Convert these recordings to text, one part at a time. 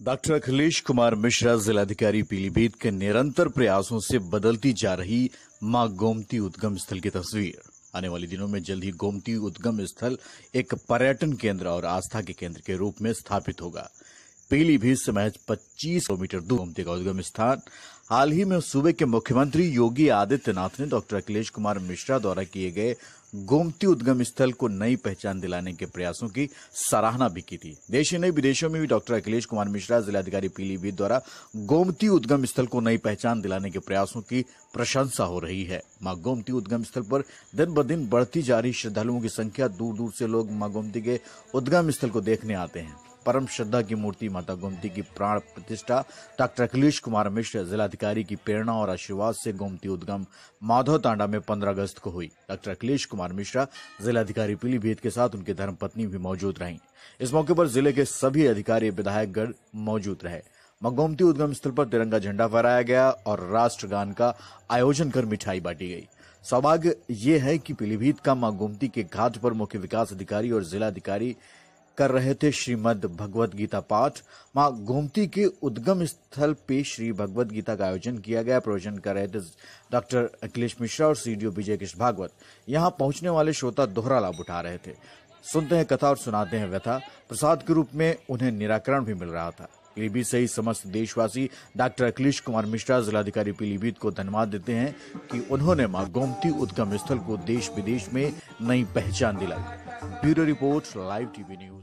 Doctor Akhilesh Kumar Mishra, जिलाधिकारी पीलीभीत के निरंतर प्रयासों से बदलती जा रही मां गोमती उद्गम स्थल की तस्वीर। आने वाले दिनों में जल्द ही गोमती उद्गम स्थल एक पर्यटन केंद्र और आस्था के केंद्र के रूप में स्थापित होगा। पीलीभीत से महज 25 किलोमीटर दूर गोमती का उद्गम स्थान हाल ही में सूबे के मुख्यमंत्री योगी आदित्यनाथ ने डॉक्टर अखिलेश कुमार मिश्रा द्वारा किए गए गोमती उद्गम स्थल को नई पहचान दिलाने के प्रयासों की सराहना भी की थी। देश ही नहीं विदेशों में भी डॉक्टर अखिलेश कुमार मिश्रा, जिलाधिकारी पीलीभीत द्वारा गोमती उद्गम स्थल को नई पहचान दिलाने के प्रयासों की प्रशंसा हो रही है। मां गोमती उद्गम स्थल पर दिन ब दिन बढ़ती जा रही श्रद्धालुओं की संख्या, दूर दूर से लोग मां गोमती के उद्गम स्थल को देखने आते हैं। परम श्रद्धा की मूर्ति माता गोमती की प्राण प्रतिष्ठा डॉक्टर अखिलेश कुमार मिश्र, जिलाधिकारी की प्रेरणा और आशीर्वाद से गोमती उद्गम माधव तांडा में 15 अगस्त को हुई। डॉक्टर अखिलेश कुमार मिश्रा, जिलाधिकारी पीलीभीत के साथ उनकी धर्मपत्नी भी मौजूद रहीं। इस मौके पर जिले के सभी अधिकारी, विधायकगण मौजूद रहे। मां गोमती उद्गम स्थल पर तिरंगा झंडा फहराया गया और राष्ट्रगान का आयोजन कर मिठाई बांटी गई। सौभाग्य ये है कि पीलीभीत का मां गोमती के घाट पर मुख्य विकास अधिकारी और जिलाधिकारी कर रहे थे श्रीमद् भगवत गीता पाठ। मां गोमती के उद्गम स्थल पे श्री भगवत गीता का आयोजन किया गया। प्रवचन कर रहे थे डॉक्टर अखिलेश मिश्रा और सीडीओ विजय कृष्ण भागवत। यहां पहुंचने वाले श्रोता दोहरा लाभ उठा रहे थे। सुनते हैं कथा और सुनाते हैं व्यथा। प्रसाद के रूप में उन्हें निराकरण भी मिल रहा था। पीलीभीत सहित समस्त देशवासी डॉक्टर अखिलेश कुमार मिश्रा, जिलाधिकारी पीलीभीत को धन्यवाद देते हैं कि उन्होंने मां गोमती उद्गम स्थल को देश विदेश में नई पहचान दिलाई। Bureau report, live TV news.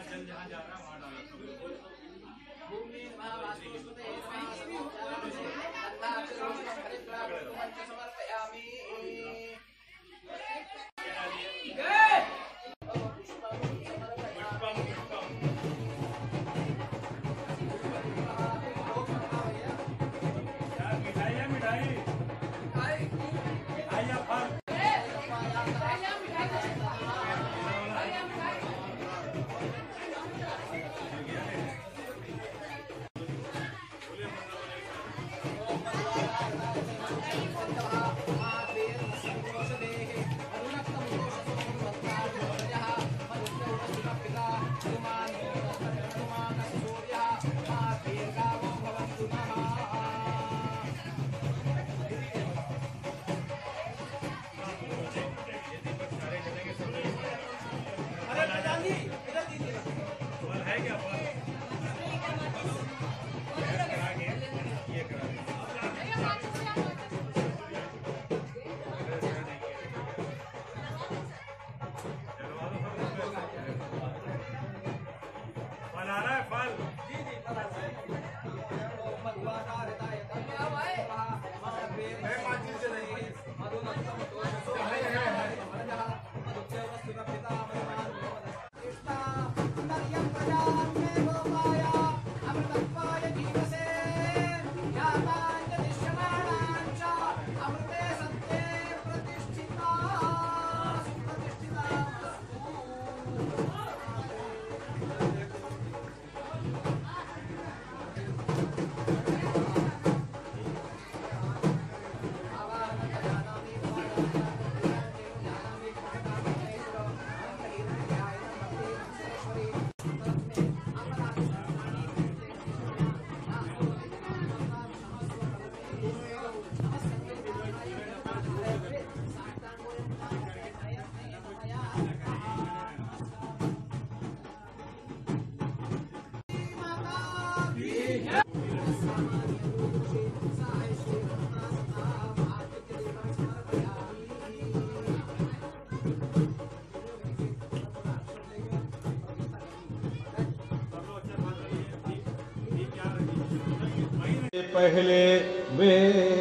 पहले वे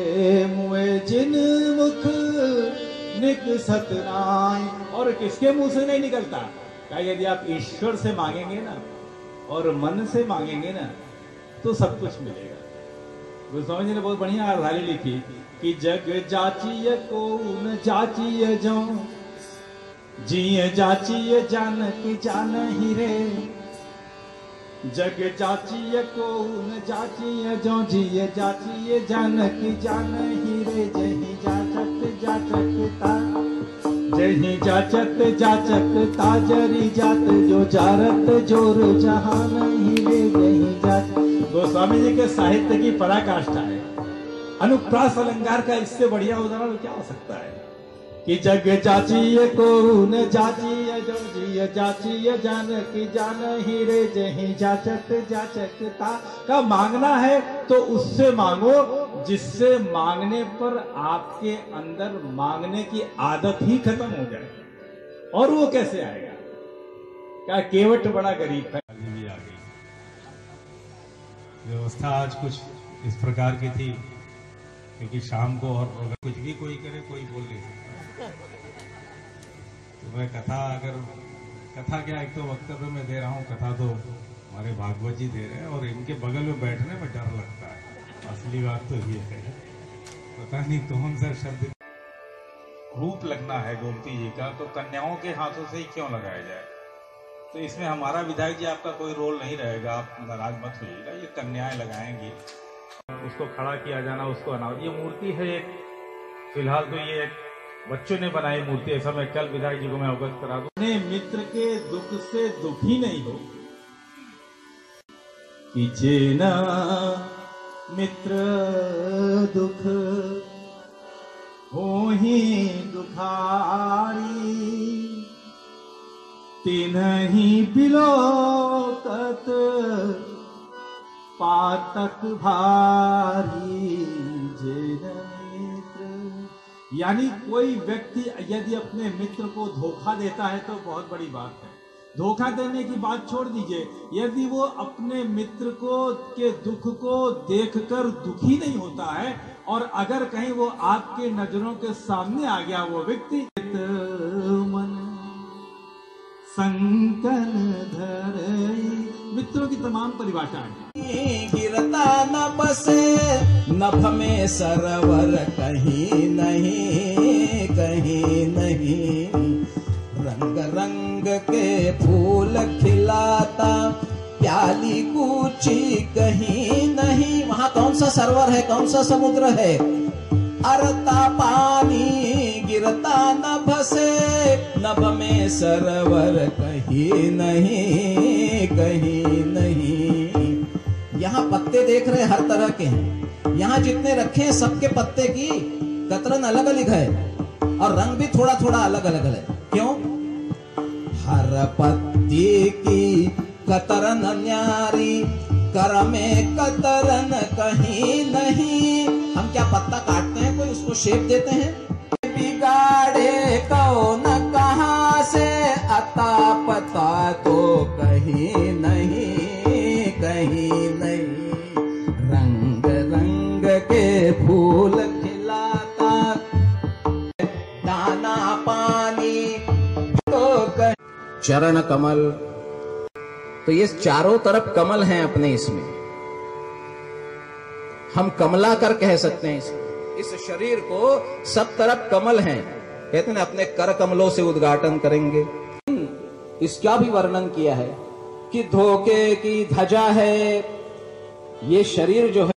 मुए जिन मुख निकसत नाय। और किसके मुंह से नहीं निकलता? क्या यदि आप ईश्वर से मांगेंगे ना और मन से मांगेंगे ना तो सब कुछ मिलेगा। गोस्वामी जी ने बहुत बढ़िया अर्धाली लिखी कि जग जाचिय को न जाचिय जो जिय जाचिय जानक जान ही रे। जग जाचिय को न जाचिय जो जिय जाचिय जानक जान ही रे। जही जाचक जाचक ता जही जाचक जाचक ताजरी जात जो जारत जोर जहान ही रे। जही जाचक। गोस्वामी जी के साहित्य की पराकाष्ठा है। अनुप्रास अलंकार का इससे बढ़िया उदाहरण क्या हो सकता है कि जग जाचिय को न जाचिय जो जिय जाचिय जानक जान ही रे। जही जाचक जाचक ता का मांगना है तो उससे मांगो जिससे मांगने पर आपके अंदर मांगने की आदत ही खत्म हो जाए। और वो कैसे आएगा? क्या केवट बड़ा गरीब है। भी आ गई। व्यवस्था आज कुछ इस प्रकार की थी क्योंकि शाम को और अगर कुछ भी कोई करे कोई बोल नहीं सकता। तो मैं कथा क्या, एक तो वक्तव्य में दे रहा हूँ, कथा तो हमारे भागवत जी दे रहे हैं और इनके बगल में बैठने में डर लगता है। असली बात तो ये है, पता नहीं कौन सा शब्द रूप लगना है गोमती जी का, तो कन्याओं के हाथों से ही क्यों लगाया जाए। तो इसमें हमारा विधायक जी आपका कोई रोल नहीं रहेगा, आप नाराज मत होइएगा। ये कन्याएं लगाएंगी, उसको खड़ा किया जाना, उसको अनावरण। ये मूर्ति है एक, फिलहाल तो ये एक बच्चों ने बनाई मूर्ति। ऐसा मैं कल विधायक जी को मैं अवगत करा दूं। अपने मित्र के दुख से दुखी नहीं हो कि जेना मित्र दुख हो ही दुखारी। तिन्हि बिलोकत पातक भारी। जेन मित्र, यानी कोई व्यक्ति यदि अपने मित्र को धोखा देता है तो बहुत बड़ी बात है। धोखा देने की बात छोड़ दीजिए, यदि वो अपने मित्र को के दुख को देखकर दुखी नहीं होता है और अगर कहीं वो आपके नजरों के सामने आ गया वो व्यक्ति, मन संकन धरई, मित्रों की तमाम परिभाषाएं। गिरता न बसे नभ में सरवर कहीं नहीं, कहीं नहीं। रंग रंग के फूल खिलाता प्याली कूची कहीं नहीं। वहां कौन सा सरोवर है, कौन सा समुद्र है? अरता पानी गिरता नभ से, नभ में सरोवर कहीं नहीं, कहीं नहीं। यहाँ पत्ते देख रहे हर तरह के हैं, यहाँ जितने रखे हैं सबके पत्ते की कतरन अलग अलग है और रंग भी थोड़ा थोड़ा अलग अलग है। क्यों? हर पत्ती की कतरन न्यारी, कर में कतरन कहीं नहीं। हम क्या पत्ता काटते हैं, कोई उसको शेप देते हैं? बिगाड़े कौन कहां से, अता पता तो कहीं नहीं, कहीं नहीं। रंग रंग के फूल खिलाता दाना पानी तो कहीं। चरण कमल, तो ये चारों तरफ कमल हैं अपने, इसमें हम कमलाकर कह सकते हैं। इस शरीर को सब तरफ कमल हैं, कहते हैं अपने कर कमलों से उद्घाटन करेंगे। इसका भी वर्णन किया है कि धोखे की ध्वजा है ये शरीर जो है।